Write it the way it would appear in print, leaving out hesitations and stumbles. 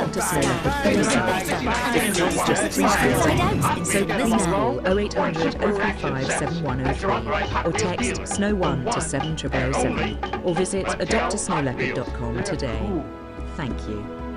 Dr. Snow Leopard 47. It costs just £3. So please call 0800 035 7103 or text SNOW1 to 70007 or visit adoptasnowleopard.com today. Thank you.